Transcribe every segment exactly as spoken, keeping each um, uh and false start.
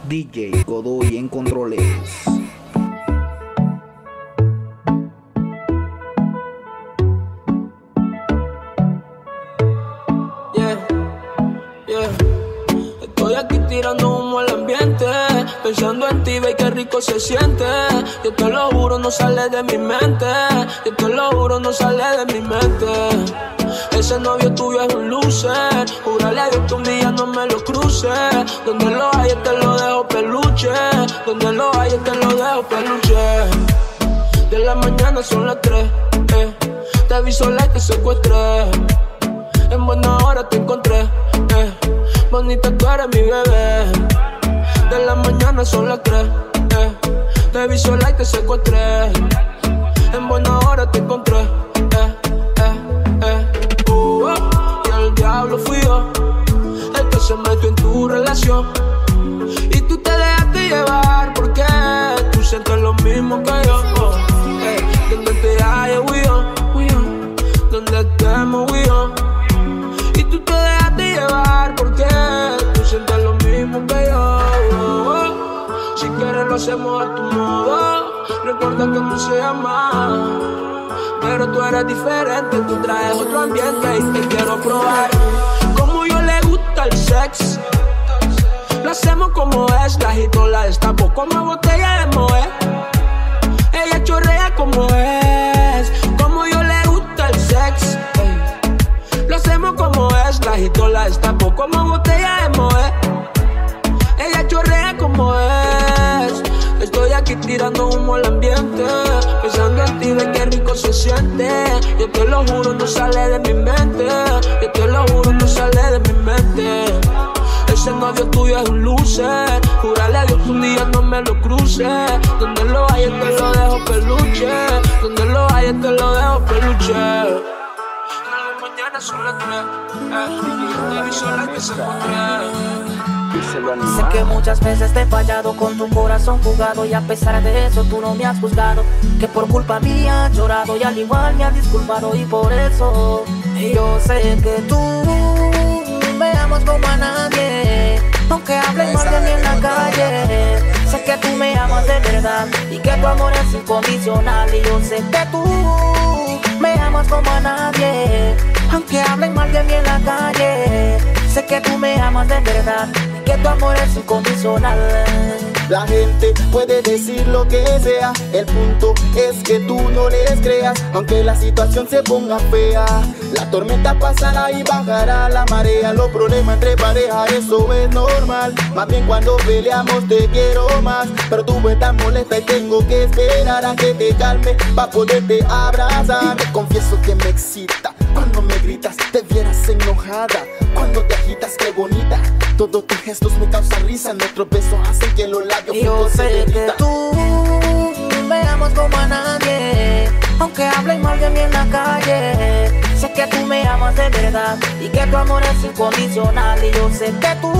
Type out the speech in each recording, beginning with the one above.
D J Godoy en controles. Yeah, yeah. Estoy aquí tirando humo al ambiente, pensando en ti, ve qué rico se siente. Yo te lo juro, no sale de mi mente. Yo te lo juro, no sale de mi mente. Ese novio tuyo es un loser. Júrale a Dios que un día no me lo cruce. Donde lo hay, te lo dejo peluche. Donde lo hay, te lo dejo peluche. De la mañana son las tres, eh. Te vi sola y te secuestré. En buena hora te encontré, eh. Bonita, tú eres mi bebé. De la mañana son las tres, eh. Te vi sola y te secuestré. En buena hora te encontré, eh, eh, eh. Uh, y el diablo fui yo, el que se metió en tu relación. Y tú te dejaste llevar porque tú sientes lo mismo que yo. Oh, eh. Donde te halles, we on, we on. Donde estemos, we on. Y tú te dejaste llevar porque tú sientes lo mismo que yo. Oh, oh. Si quieres lo hacemos a tu modo. Recuerda que tú se llamas, pero tú eres diferente. Tú traes otro ambiente y te quiero probar. Como yo le gusta el sex, lo hacemos como es. La agito, la destapo como botella de Moët. Ella chorrea como es. Como yo le gusta el sex, ey. Lo hacemos como es. La agito, la destapo como botella de Moët. Ella chorrea como es. Estoy aquí tirando humo al ambiente, pensando en ti, ve qué rico se siente. Yo te lo juro, no sale de mi mente. Yo te lo juro, no sale de mi mente. Ese novio tuyo es un loser. Júrale a Dios que un día no me lo cruce. Donde lo hay, te lo dejo peluche. Donde lo hay, te lo dejo peluche. Mañana son las tres, eh. Te vi sola que se encontré. Sé que muchas veces te he fallado con tu corazón jugado, y a pesar de eso tú no me has juzgado. Que por culpa mía has llorado y al igual me has disculpado, y por eso yo sé que tú me amas como a nadie. Aunque hablen mal de mí en la calle, sé que tú me amas de verdad y que tu amor es incondicional. Y yo sé que tú me amas como a nadie. Aunque hablen mal de mí en la calle, sé que tú me amas de verdad, que tu amor es incondicional. La gente puede decir lo que sea, el punto es que tú no les creas. Aunque la situación se ponga fea, la tormenta pasará y bajará la marea. Los problemas entre pareja, eso es normal. Más bien cuando peleamos te quiero más, pero tú estás molesta y tengo que esperar a que te calme pa' poderte abrazar. Y te confieso que me excita cuando me gritas, te vieras enojada. Cuando te agitas, qué bonita. Todos tus gestos me causan risa. Nuestros besos hacen que los labios yo se sé derritan. Que tú me amas como a nadie. Aunque hablen mal de mí en la calle, sé que tú me amas de verdad y que tu amor es incondicional. Y yo sé que tú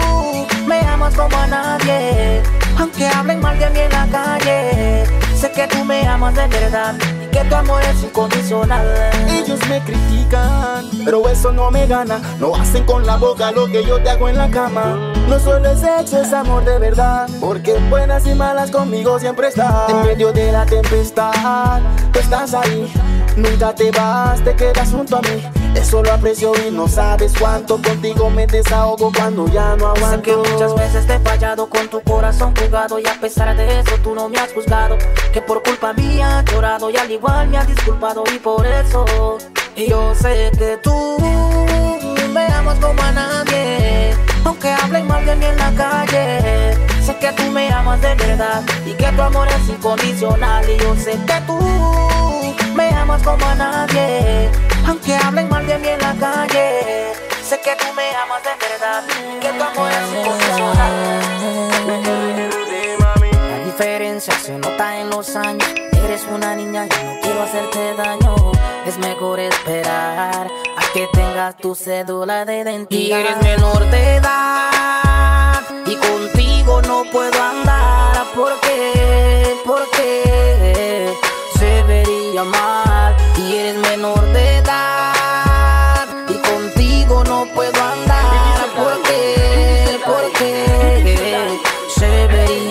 me amas como a nadie. Aunque hablen mal de mí en la calle, sé que tú me amas de verdad y que tu amor es incondicional. Ellos me critican, pero eso no me gana. No hacen con la boca lo que yo te hago en la cama. No solo es sexo, es amor de verdad, porque en buenas y malas conmigo siempre estás. En medio de la tempestad, tú estás ahí. Nunca te vas, te quedas junto a mí. Eso lo aprecio y no sabes cuánto. Contigo me desahogo cuando ya no aguanto. Sé que muchas veces te he fallado con tu corazón jugado, y a pesar de eso tú no me has juzgado. Que por culpa mía has llorado y al igual me has disculpado, y por eso yo sé que tú me amas como a nadie. Aunque hablen mal de mí en la calle, sé que tú me amas de verdad y que tu amor es incondicional. Y yo sé que tú me amas como a nadie. Aunque hablen mal de mí en la calle, sé que tú me amas de verdad y que tu amor es incondicional. La diferencia se nota en los años. Eres una niña y no quiero hacerte daño. Es mejor esperar a que tengas tu cédula de identidad. Y eres menor de edad y contigo no puedo andar. ¿Por qué? Porque se vería mal. Y eres menor de edad y contigo no puedo andar. ¿Por qué? Porque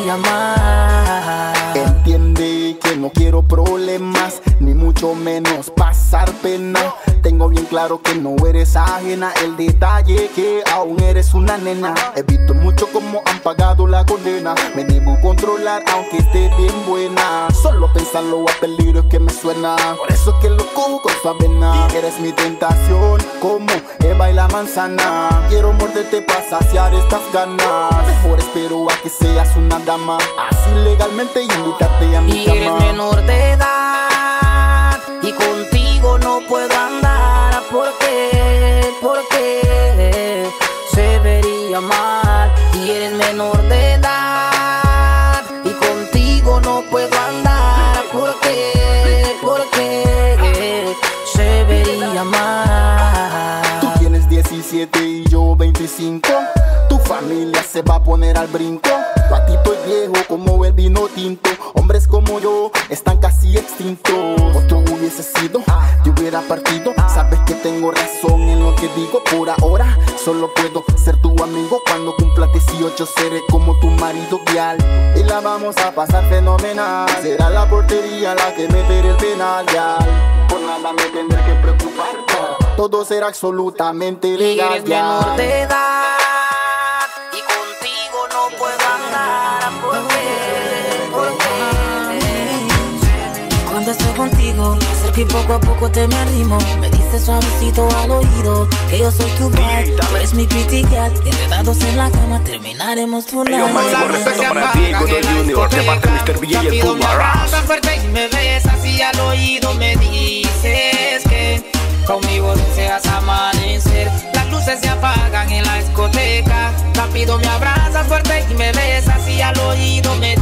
vería mal. Entiende que no quiero problemas, ni mucho menos pasar pena. Tengo bien claro que no eres ajena, el detalle que aún eres una nena. He visto mucho como han pagado la condena. Me debo controlar aunque esté bien buena. Solo pensarlo a peligro es que me suena. Por eso es que lo cojo con su avena. Eres mi tentación como Eva y la manzana. Quiero morderte para saciar estas ganas. Mejor espero a que seas una dama, así legalmente invitarte a mi y cama. eres menor de edad y contigo no puedo andar. ¿Por qué? Porque se vería mal. Y eres menor de edad y contigo no puedo andar. ¿Por qué? Porque se vería mal. Tú tienes diecisiete y yo veinticinco. Tu familia se va a poner al brinco. Patito y viejo como el vino tinto. Hombres como yo están casi extintos. Otro hubiese sido, yo hubiera partido. Sabes que tengo razón en lo que digo. Por ahora solo puedo ser tu amigo. Cuando cumpla dieciocho seré como tu marido vial. Y la vamos a pasar fenomenal. Será la portería la que meterá el penal, ya. Por nada me tendré que preocupar. Todo será absolutamente legal, y eres ya. menor de edad y contigo no puedo andar. ¿Por qué? ¿Por qué? Cuando estoy contigo, cerca y poco a poco te me arrimo. Me dices suavecito al oído que yo soy tu bride. Tú eres mi pretty girl, enredados en la cama terminaremos tu Yo máximo respeto para Diego del Junior, de parte de mister B y el Puma Ras. Fuerte y me besas y al oído me dices que conmigo deseas amanecer. Las luces se apagan en la discoteca. Rápido me abrazas fuerte y me besas y al oído me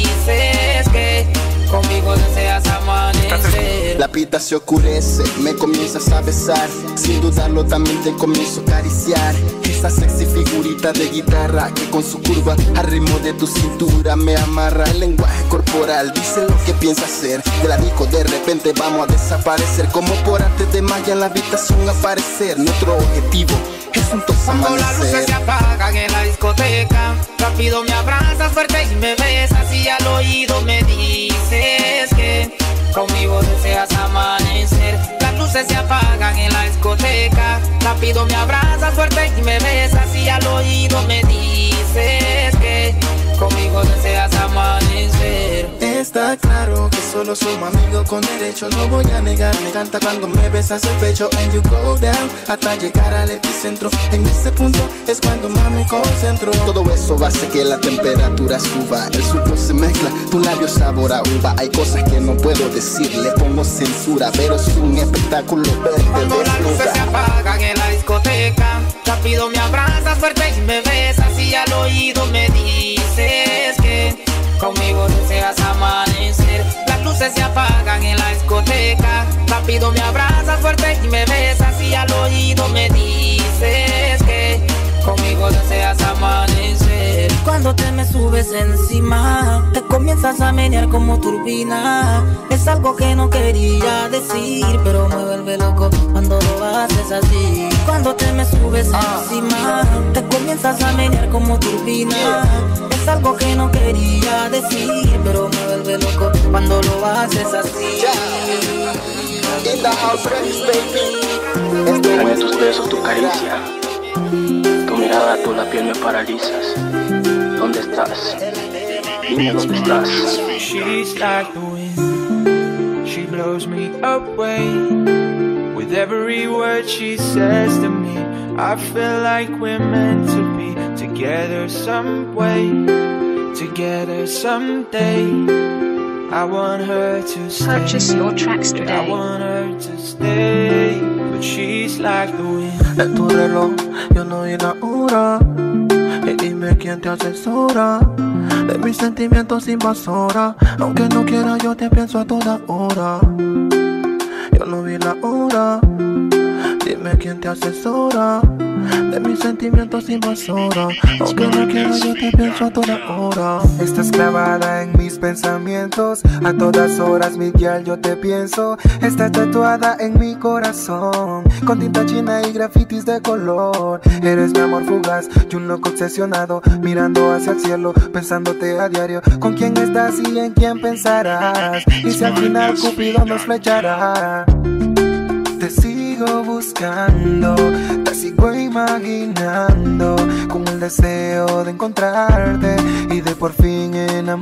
dices que conmigo deseas amanecer. La pita se oscurece, me comienzas a besar. Sin dudarlo también te comienzo a acariciar. Esa sexy figurita de guitarra que con su curva al ritmo de tu cintura me amarra. El lenguaje corporal dice lo que piensa hacer. De la disco de repente vamos a desaparecer. Como por arte de magia en la habitación aparecer. Nuestro objetivo es juntos Cuando las luces se apagan en la discoteca, rápido me abrazas fuerte y me besas y al oído me dices que conmigo deseas amanecer. Las luces se apagan en la discoteca, rápido me abrazas fuerte y me besas y al oído me dices que conmigo deseas amanecer. Está claro que solo somos amigos con derecho, no voy a negar. Me encanta cuando me besas el pecho and you go down hasta llegar al epicentro. En ese punto es cuando más me concentro. Todo eso hace que la temperatura suba. El suco se mezcla, tu labio sabor a uva. Hay cosas que no puedo decir, le pongo censura, pero es un espectáculo verte Cuando las luces se apagan en la discoteca, rápido me abrazas fuerte y me besas y al oído me dices que conmigo deseas amanecer. Las luces se apagan en la discoteca, rápido me abrazas fuerte y me besas y al oído me dices que conmigo deseas amanecer. Cuando te me subes encima, te comienzas a menear como turbina. Es algo que no quería decir, pero me vuelve loco cuando lo haces así. Cuando te me subes encima, te comienzas a menear como turbina. Es algo que no quería decir, pero me vuelve loco cuando lo haces así. Extraño tus besos, tu caricia, tu mirada, tú la piel me paralizas. ¿Dónde estás? Dime dónde estás. She's like the wind, she blows me away. With every word she says to me, I feel like we're meant to be together some way, together someday. I want her to stay. Purchase your tracks today. I want her to stay, but she's like the wind. En tu reloj yo no vi la hora. Y dime quién te asesora de mis sentimientos invasora. Aunque no quiera yo te pienso a toda hora. Yo no vi la hora. Dime quién te asesora de mis sentimientos invasora. Aunque no quiera yo te pienso a toda hora. Estás clavada en mis pensamientos, a todas horas mi guial yo te pienso. Estás tatuada en mi corazón, con tinta china y grafitis de color. Eres mi amor fugaz y un loco obsesionado, mirando hacia el cielo, pensándote a diario. Con quién estás y en quién pensarás, y si al final Cupido nos flechará. Te sigo buscando, te sigo imaginando, con el deseo de encontrarte y de por fin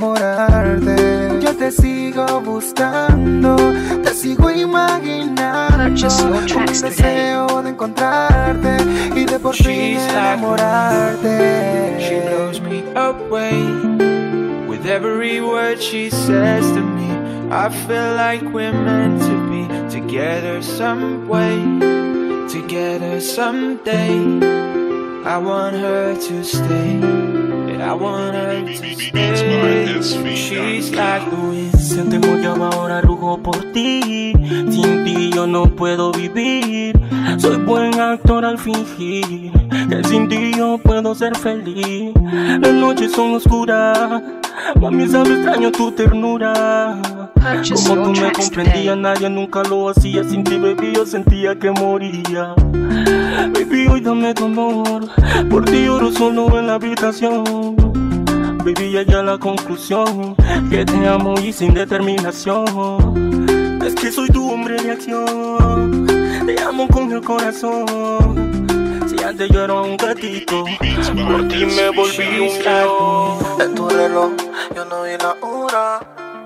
enamorarte. Yo te sigo buscando, te sigo imaginando, con el deseo de encontrarte y de por fin enamorarte. She blows me away with every word she says to me. I feel like we're meant to be together some way, together someday. I want her to stay, yeah, I want her to stay. She's like the wind. Siente muy ahora rujo por ti. Sin ti yo no puedo vivir. Soy buen actor al fingir que sin ti yo puedo ser feliz. Las noches son oscuras, mami sabe extraño tu ternura. Como tú me comprendías, nadie nunca lo hacía. Sin ti, baby, yo sentía que moría. Baby, hoy dame tu amor, por ti lloro solo en la habitación. Baby, llegué a la conclusión que te amo y sin determinación. Es que soy tu hombre de acción, te amo con el corazón. Si antes yo era un gatito, por ti me volví un gato. En tu reloj yo no vi la hora,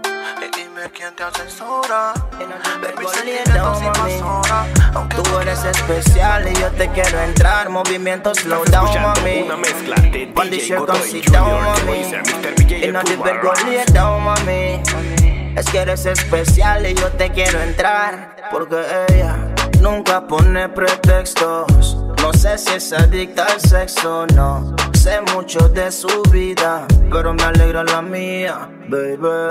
y dime quién te asesora. Baby, sentimientos invasora. Aunque tú eres especial y yo te quiero entrar. Movimiento slow down, mami. One shirt con sit down, mami. Y no te vergo down, mami. Es que eres especial y yo te quiero entrar. Porque ella nunca pone pretextos. No sé si es adicta al sexo, no sé mucho de su vida, pero me alegra la mía, baby.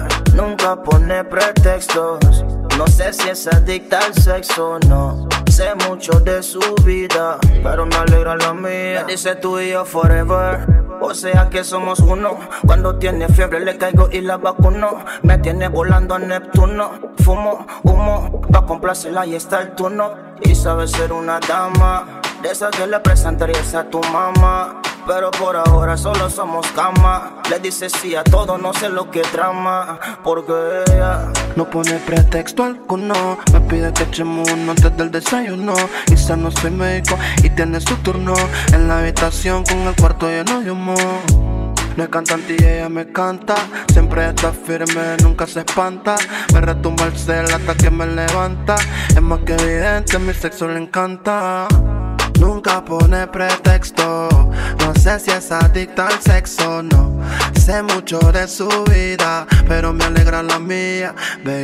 Nunca pone pretextos. No sé si es adicta al sexo, no sé mucho de su vida, pero me alegra la mía. Me dice tú y yo forever, o sea que somos uno. Cuando tiene fiebre le caigo y la vacuno. Me tiene volando a Neptuno. Fumo humo pa' complacerla y está el turno. Y sabe ser una dama, de esa que le presentarías a tu mamá. Pero por ahora solo somos cama. Le dice sí a todo, no sé lo que trama. Porque ella no pone pretexto alguno. Me pide que echemos uno antes del desayuno. Quizá no soy médico y tiene su turno en la habitación con el cuarto lleno de humo. No es cantante y ella me canta. Siempre está firme, nunca se espanta. Me retumba el cel hasta que me levanta. Es más que evidente, mi sexo le encanta. Nunca pone pretexto. No sé si es adicta al sexo, no sé mucho de su vida, pero me alegra la mía,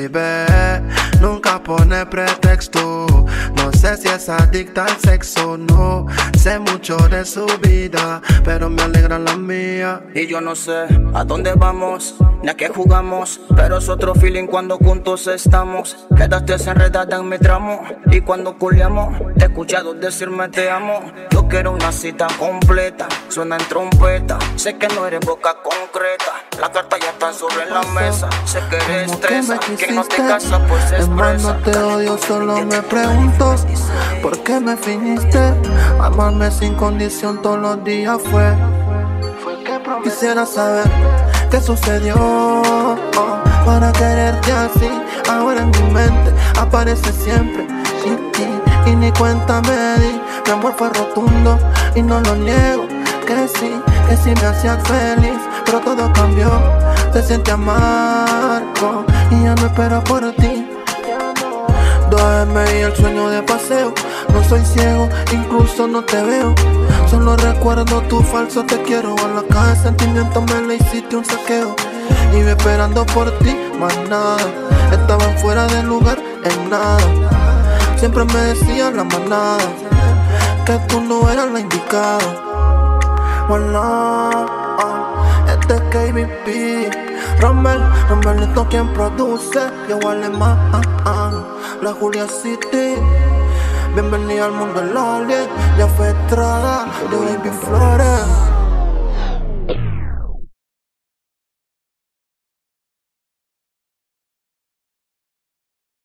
baby. Nunca pone pretexto. No sé si es adicta al sexo, no sé mucho de su vida, pero me alegra la mía. Y yo no sé a dónde vamos, ni a qué jugamos, pero es otro feeling cuando juntos estamos. Quedaste enredada en mi tramo, y cuando culiamos te he escuchado decirme te amo. Yo quiero una cita completa, suena en trompeta. Sé que no eres boca concreta, la carta ya está sobre la mesa. Sé que eres estresa, que, que no te casa pues es presa. No te odio, solo me pregunto ¿por qué me finiste? Amarme sin condición todos los días fue. Quisiera saber qué sucedió oh, para quererte así. Ahora en mi mente aparece siempre sin ti y ni cuenta me di. Mi amor fue rotundo y no lo niego. Que sí, que sí me hacías feliz, pero todo cambió. Te siente amargo y ya no espero por ti. Duerme y el sueño de paseo. No soy ciego, incluso no te veo. Solo recuerdo tu falso te quiero. A la caja de sentimientos me le hiciste un saqueo. Iba esperando por ti, más nada. Estaban fuera de lugar, en nada. Siempre me decían la manada que tú no eras la indicada. Bueno, este es K B P Rommel, Rommelito quien produce. Yo vale más, la Julia City. Bienvenida al mundo de Loli, ya fue Estrada, de Baby Flores.